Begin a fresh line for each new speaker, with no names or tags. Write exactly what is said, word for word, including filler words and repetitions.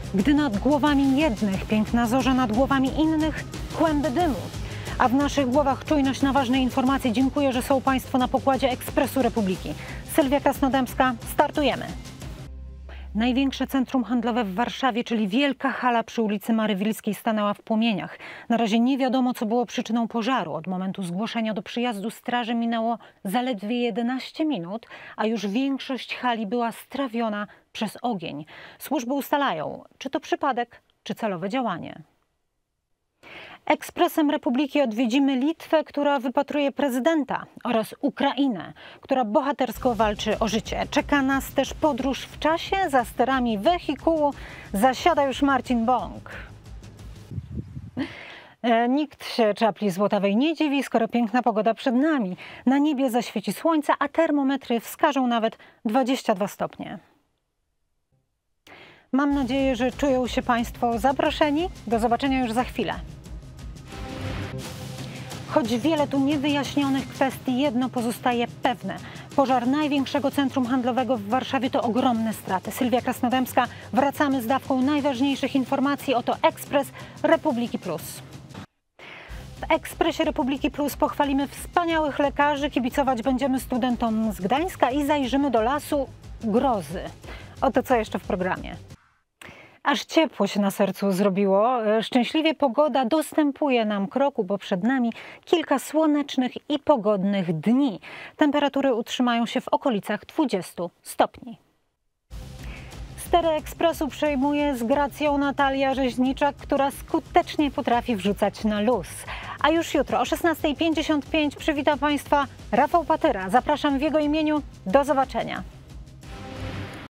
Gdy nad głowami jednych piękna zorza, nad głowami innych kłęby dymu. A w naszych głowach czujność na ważne informacje. Dziękuję, że są Państwo na pokładzie Ekspresu Republiki. Sylwia Krasnodębska, startujemy. Największe centrum handlowe w Warszawie, czyli wielka hala przy ulicy Marywilskiej, stanęła w płomieniach. Na razie nie wiadomo, co było przyczyną pożaru. Od momentu zgłoszenia do przyjazdu straży minęło zaledwie jedenaście minut, a już większość hali była strawiona przez ogień. Służby ustalają, czy to przypadek, czy celowe działanie. Ekspresem Republiki odwiedzimy Litwę, która wypatruje prezydenta, oraz Ukrainę, która bohatersko walczy o życie. Czeka nas też podróż w czasie. Za sterami wehikułu zasiada już Marcin Bąk. Nikt się czapli złotawej nie dziwi, skoro piękna pogoda przed nami. Na niebie zaświeci słońce, a termometry wskażą nawet dwadzieścia dwa stopnie. Mam nadzieję, że czują się Państwo zaproszeni. Do zobaczenia już za chwilę. Choć wiele tu niewyjaśnionych kwestii, jedno pozostaje pewne. Pożar największego centrum handlowego w Warszawie to ogromne straty. Sylwia Krasnodębska, wracamy z dawką najważniejszych informacji. Oto Ekspres Republiki Plus. W Ekspresie Republiki Plus pochwalimy wspaniałych lekarzy, kibicować będziemy studentom z Gdańska i zajrzymy do lasu grozy. Oto co jeszcze w programie. Aż ciepło się na sercu zrobiło. Szczęśliwie pogoda dostępuje nam kroku, bo przed nami kilka słonecznych i pogodnych dni. Temperatury utrzymają się w okolicach dwudziestu stopni. Stery Ekspresu przejmuje z gracją Natalia Rzeźniczak, która skutecznie potrafi wrzucać na luz. A już jutro o szesnastej pięćdziesiąt pięć przywita Państwa Rafał Patyra. Zapraszam w jego imieniu. Do zobaczenia.